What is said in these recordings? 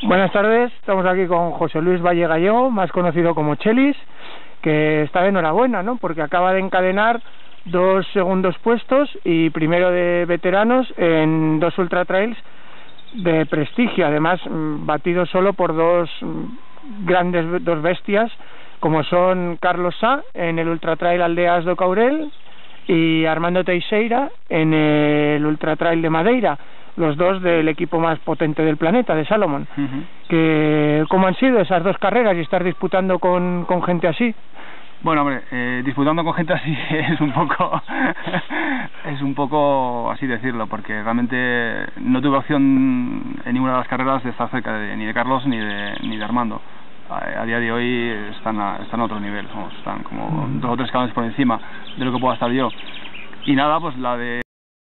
Buenas tardes, estamos aquí con José Luis Valle Gallego, más conocido como Chelis, que está de enhorabuena, ¿no? Porque acaba de encadenar 2 segundos puestos y primero de veteranos en 2 ultra trails de prestigio, además batido solo por 2 bestias, como son Carlos Sá en el ultra trail Aldeas do Courel y Armando Teixeira en el ultra trail de Madeira, los 2 del equipo más potente del planeta, de Salomon. Que, ¿cómo han sido esas 2 carreras y estar disputando con gente así? Bueno, hombre, disputando con gente así es un poco así decirlo, porque realmente no tuve opción en ninguna de las carreras de estar cerca ni de Carlos ni de Armando. A día de hoy están a otro nivel, están como 2 o 3 escalones por encima de lo que pueda estar yo. Y nada, pues la de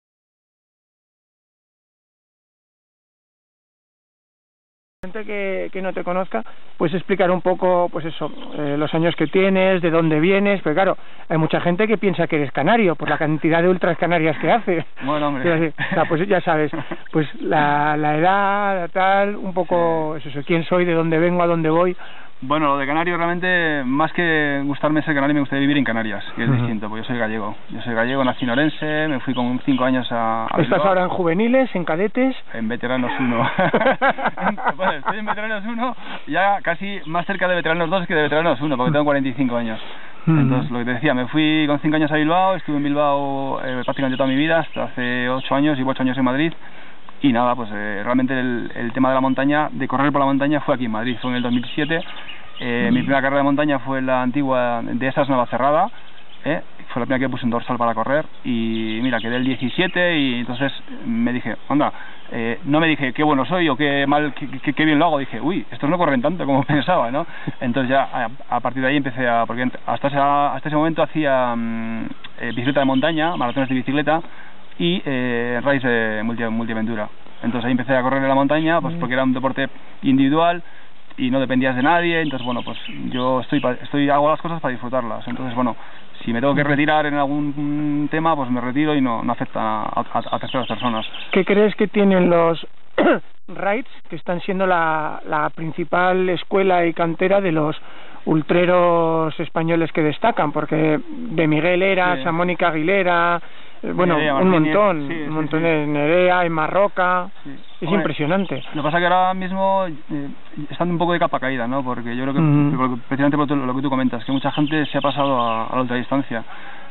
gente que no te conozca, pues explicar un poco, pues eso, los años que tienes, de dónde vienes, porque claro, hay mucha gente que piensa que eres canario por la cantidad de ultras canarias que hace. Bueno, hombre. O sea, pues ya sabes, pues la edad, tal, un poco, sí. Eso, quién soy, de dónde vengo, a dónde voy. Bueno, lo de canario realmente, más que gustarme ser canario, me gustaría vivir en Canarias, que es distinto, porque yo soy gallego. Yo soy gallego, nací en Orense, me fui con 5 años a ¿Estás Bilbao. ahora en juveniles, en cadetes? En veteranos 1. Bueno, estoy en veteranos 1, ya casi más cerca de veteranos 2 que de veteranos 1, porque tengo 45 años. Entonces, lo que te decía, me fui con 5 años a Bilbao, estuve en Bilbao prácticamente toda mi vida, hasta hace 8 años, llevo 8 años en Madrid. Y nada, pues realmente el tema de la montaña, de correr por la montaña, fue aquí en Madrid, fue en el 2007. Mi primera carrera de montaña fue la antigua de esas Navacerrada, fue la primera que puse en dorsal para correr y mira, quedé el 17 y entonces me dije, onda, no me dije qué bueno soy o qué mal, qué bien lo hago, dije, uy, estos no corren tanto como pensaba, ¿no? Entonces ya a partir de ahí empecé porque hasta ese momento hacía bicicleta de montaña, maratones de bicicleta y raids de multiaventura. Entonces ahí empecé a correr en la montaña, pues porque era un deporte individual y no dependías de nadie. Entonces bueno, pues yo hago las cosas para disfrutarlas. Entonces bueno, si me tengo que retirar en algún tema, pues me retiro y no afecta a terceras personas. ¿Qué crees que tienen los raids, que están siendo la principal escuela y cantera de los ultreros españoles que destacan? Porque de Miguel Era, sí. San Mónica Aguilera, bueno, Nerea, un montón de Nerea, en Marroca, sí. Es Hombre, impresionante. Lo que pasa es que ahora mismo están un poco de capa caída, ¿no? Porque yo creo que precisamente por lo que tú comentas, que mucha gente se ha pasado a la ultradistancia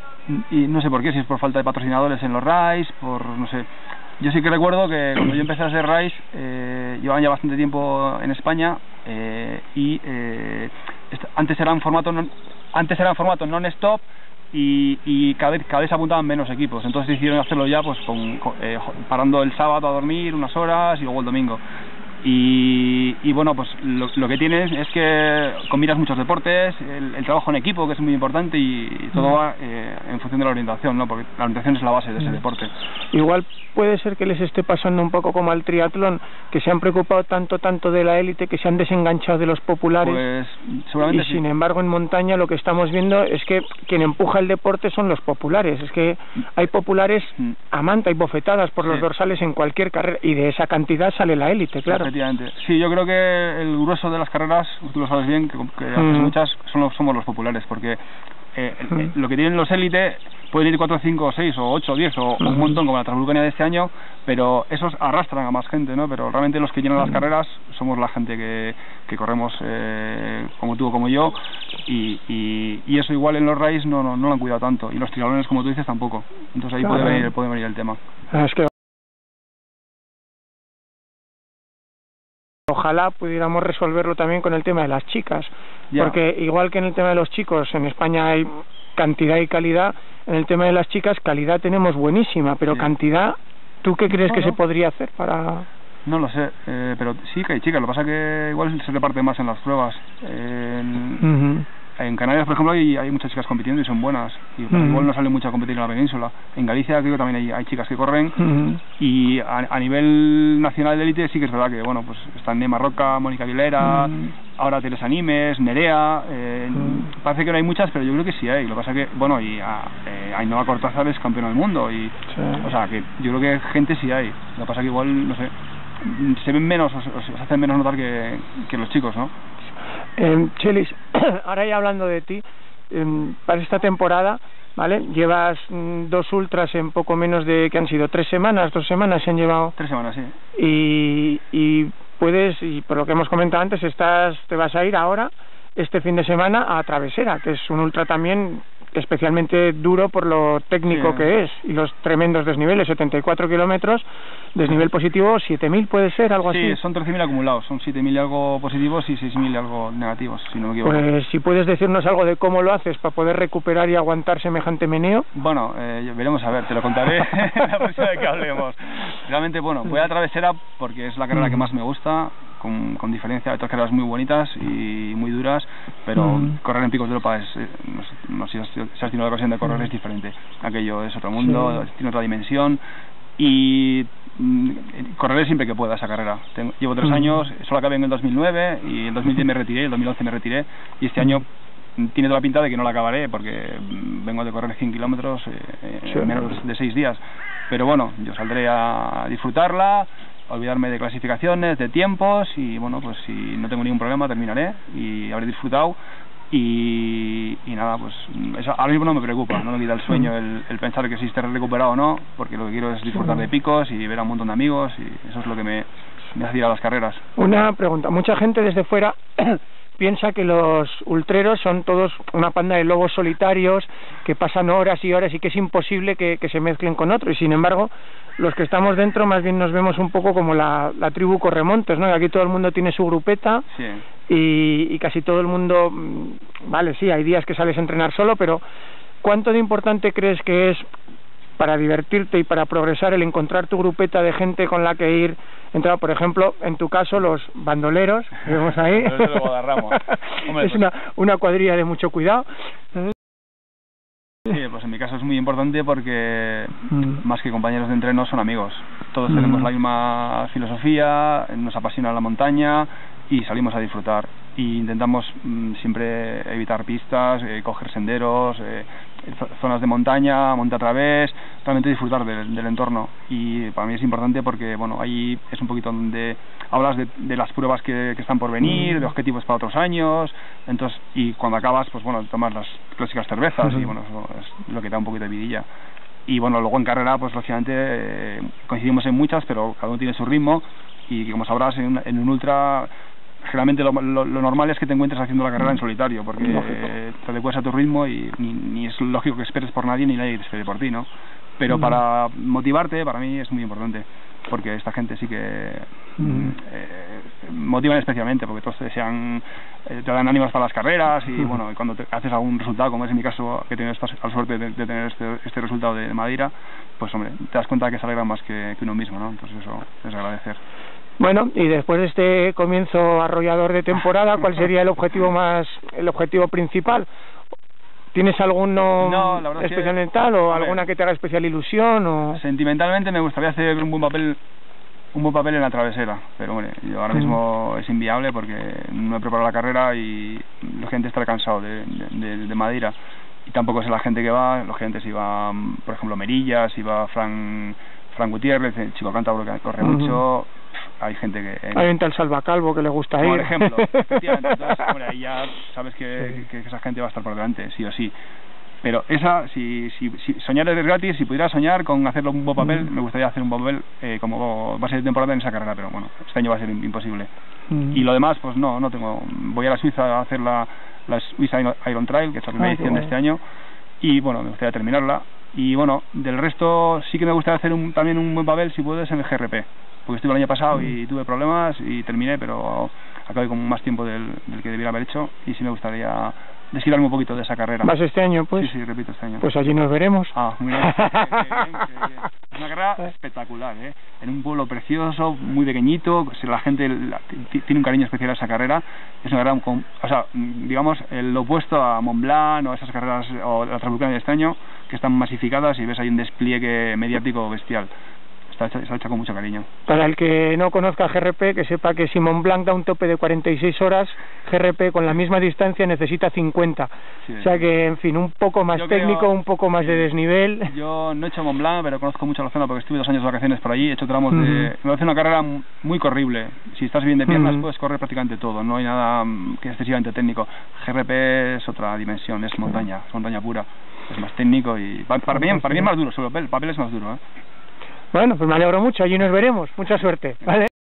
y no sé por qué, si es por falta de patrocinadores en los raids, no sé. Yo sí que recuerdo que cuando yo empecé a hacer raids, llevaban ya bastante tiempo en España y antes era en formato non-stop y cada vez apuntaban menos equipos, entonces decidieron hacerlo ya pues parando el sábado a dormir unas horas y luego el domingo. Y bueno, pues lo que tienes es que combinas muchos deportes, el trabajo en equipo, que es muy importante, y todo va en función de la orientación, ¿no? Porque la orientación es la base de ese deporte. Igual puede ser que les esté pasando un poco como al triatlón, que se han preocupado tanto de la élite, que se han desenganchado de los populares. Pues seguramente sí. Sin embargo, en montaña lo que estamos viendo es que quien empuja el deporte son los populares. Es que hay populares a manta y bofetadas por los dorsales en cualquier carrera, y de esa cantidad sale la élite, claro. Efectivamente. Sí, yo creo que el grueso de las carreras, tú lo sabes bien, que haces muchas, somos los populares, porque lo que tienen los élites pueden ir 4, 5, 6 o 8 o 10 o un montón como la Transvulcania de este año, pero esos arrastran a más gente, ¿no? Pero realmente los que llenan las carreras somos la gente que corremos como tú o como yo, y eso igual en los raids no lo han cuidado tanto, y los triatlones, como tú dices, tampoco. Entonces ahí puede venir el tema. Es que ojalá pudiéramos resolverlo también con el tema de las chicas, porque igual que en el tema de los chicos en España hay cantidad y calidad, en el tema de las chicas calidad tenemos buenísima, pero cantidad, ¿tú qué crees que se podría hacer para...? No lo sé, pero sí que hay chicas, lo que pasa es que igual se reparte más en las pruebas. En Canarias, por ejemplo, hay muchas chicas compitiendo y son buenas, y igual no sale mucho a competir en la península. En Galicia creo que también hay chicas que corren, y a nivel nacional de élite sí que es verdad que bueno, pues están Nema Roca, Mónica Aguilera, ahora Teresa Nimes, Nerea, parece que no hay muchas, pero yo creo que sí hay. Lo que pasa que, bueno, y Ainhoa Cortázar es campeona del mundo, o sea que yo creo que gente sí hay. Lo que pasa que igual, no sé, se ven menos, o se hacen menos notar que los chicos, ¿no? Chelis, ahora ya hablando de ti, para esta temporada, ¿vale? Llevas 2 ultras en poco menos de, que han sido 3 semanas, 2 semanas se han llevado. 3 semanas, sí. Y puedes, y por lo que hemos comentado antes, te vas a ir ahora, este fin de semana, a Travesera, que es un ultra también especialmente duro por lo técnico que es, y los tremendos desniveles, 74 kilómetros, desnivel positivo 7.000 puede ser, algo así. Sí, son 13.000 acumulados, son 7.000 y algo positivos y 6.000 y algo negativos, si no me equivoco. Pues si puedes decirnos algo de cómo lo haces para poder recuperar y aguantar semejante meneo. Bueno, veremos a ver, te lo contaré la próxima vez que hablemos. Realmente, bueno, voy a Travesera porque es la carrera que más me gusta, con diferencia de otras carreras muy bonitas y muy duras, pero correr en Picos de Europa no sé si has tenido la ocasión de correr, es diferente. Aquello es otro mundo, tiene otra dimensión y correré siempre que pueda esa carrera. Llevo 3 años, solo acabé en el 2009 y en el 2010 me retiré, el 2011 me retiré y este año tiene toda la pinta de que no la acabaré porque vengo de correr 100 kilómetros en menos de 6 días. Pero bueno, yo saldré a disfrutarla, a olvidarme de clasificaciones, de tiempos y bueno, pues si no tengo ningún problema terminaré y habré disfrutado y nada, pues eso ahora mismo no me preocupa, no me quita el sueño el pensar que si esté recuperado o no, porque lo que quiero es disfrutar de Picos y ver a un montón de amigos y eso es lo que me hace ir a las carreras. Una pregunta, mucha gente desde fuera piensa que los ultreros son todos una panda de lobos solitarios que pasan horas y horas y que es imposible que se mezclen con otros, y sin embargo los que estamos dentro más bien nos vemos un poco como la tribu Corremontes, ¿no? Y aquí todo el mundo tiene su grupeta y casi todo el mundo, vale, sí, hay días que sales a entrenar solo, pero ¿cuánto de importante crees que es para divertirte y para progresar el encontrar tu grupeta de gente con la que ir? Por ejemplo, en tu caso, los bandoleros, que vemos ahí, es una cuadrilla de mucho cuidado. Sí, pues en mi caso es muy importante porque más que compañeros de entreno son amigos. Todos tenemos la misma filosofía, nos apasiona la montaña y salimos a disfrutar. Y intentamos siempre evitar pistas, coger senderos, zonas de montaña, monte a través, realmente disfrutar del entorno. Y para mí es importante porque bueno, ahí es un poquito donde hablas de las pruebas que están por venir, de objetivos para otros años, entonces y cuando acabas pues bueno, tomas las clásicas cervezas y bueno, eso es lo que da un poquito de vidilla. Y bueno, luego en carrera pues lógicamente coincidimos en muchas, pero cada uno tiene su ritmo y como sabrás en un ultra generalmente lo normal es que te encuentres haciendo la carrera en solitario porque te adecuas a tu ritmo y ni es lógico que esperes por nadie ni nadie te espere por ti, ¿no? Pero para motivarte para mí es muy importante porque esta gente sí que motivan especialmente porque todos te dan ánimos para las carreras y bueno, cuando haces algún resultado como es en mi caso que he tenido la suerte de tener este resultado de Madeira, pues hombre, te das cuenta que se alegra más que uno mismo, ¿no? Entonces eso es agradecer. Bueno, y después de este comienzo arrollador de temporada, ¿cuál sería el objetivo principal? ¿Tienes alguno especial en tal o alguna que te haga especial ilusión? O... Sentimentalmente me gustaría hacer un buen papel en la Travesera, pero bueno, yo ahora mismo es inviable porque no he preparado la carrera y la gente estará cansado de Madeira y tampoco sé la gente que va, la gente si va, por ejemplo, Merillas, si va Fran Gutiérrez, el chico cántabro que corre mucho. Hay gente que... Hay un tal Salvacalvo que le gusta ir. Por ejemplo, efectivamente. Entonces, hombre, ahí ya sabes que esa gente va a estar por delante, sí o sí. Pero si soñar es gratis, si pudiera soñar con hacerlo un buen papel, me gustaría hacer un buen papel como base de temporada en esa carrera, pero bueno, este año va a ser imposible. Y lo demás, pues no tengo... Voy a la Suiza a hacer la Swiss Iron Trail, que es la primera edición de este año, y bueno, me gustaría terminarla. Y bueno, del resto sí que me gustaría hacer también un buen papel, si puedes, en el GRP. Porque estuve el año pasado y tuve problemas y terminé, pero acabé con más tiempo del que debiera haber hecho y sí me gustaría desquitarme un poquito de esa carrera. ¿Vas este año, pues? Sí, repito este año. Pues allí nos veremos. Muy bien. Es una carrera espectacular, en un pueblo precioso, muy pequeñito, la gente tiene un cariño especial a esa carrera. Es una carrera, digamos, el opuesto a Mont Blanc o esas carreras, o la Transvulcania de este año, que están masificadas y ves ahí un despliegue mediático bestial. está hecha con mucho cariño. Para el que no conozca GRP, que sepa que si Mont Blanc da un tope de 46 horas, GRP con la misma distancia necesita 50. Sí. O sea que, en fin, un poco más técnico, un poco más de desnivel. Yo no he hecho Mont Blanc, pero conozco mucho la zona porque estuve 2 años de vacaciones por allí, he hecho tramos de... Me hace una carrera muy corrible. Si estás bien de piernas puedes correr prácticamente todo, no hay nada que excesivamente técnico. GRP es otra dimensión, es montaña pura. Es más técnico y para mí es más duro, el papel es más duro, ¿eh? Bueno, pues me alegro mucho, allí nos veremos, mucha suerte, ¿vale?